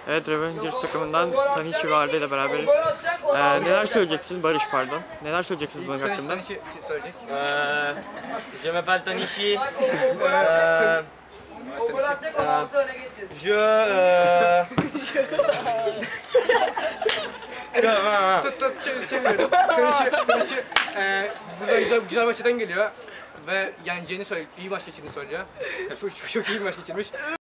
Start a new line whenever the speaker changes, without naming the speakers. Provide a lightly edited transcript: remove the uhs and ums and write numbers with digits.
Evet, Revengers takımından Tanishi ve Arda ile beraberiz. Neler söyleyeceksiniz? Barış pardon. Neler söyleyeceksiniz bunun hakkında?
Tanishi söyleyecek.
Je m'appelle Tanishi.
Çeviriyorum. Tanishi burada güzel maçtan geliyor ve yeneceğini söylüyor. İyi maç geçirdiğini söylüyor. Çok iyi bir maç geçirmiş.